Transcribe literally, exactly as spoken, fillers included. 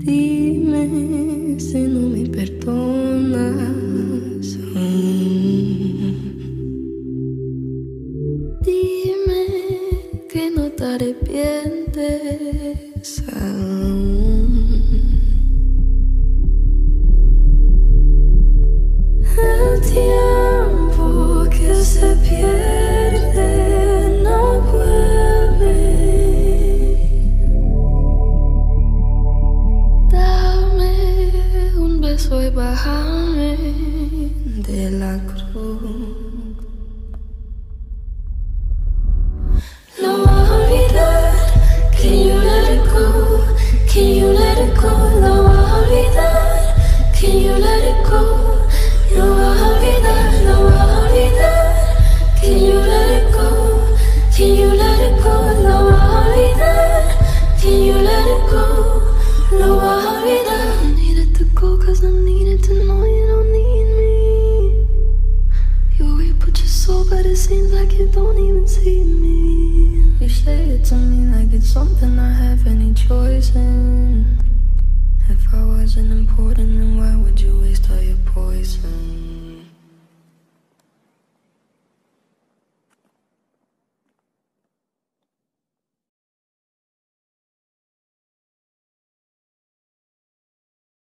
Dime si no me perdonas aún. Dime que no te arrepientes aún. El tiempo que se pierde no vuelve. Dame un beso y bájame de la cruz. Lo vas a olvidar, can you let it go? Can you let it go? Lo vas a olvidar, can you let it go? Lo vas a olvidar, lo vas a olvidar, can you let it go? Can you let it go? Lo vas a olvidar, can you let it go? Lo vas a olvidar. I needed to go cause I needed to know you don't need me. You reap what you sow, but it seems like you don't even see me. You say it to me like it's something I have any choice in. If I wasn't important, then why would you waste all your poison?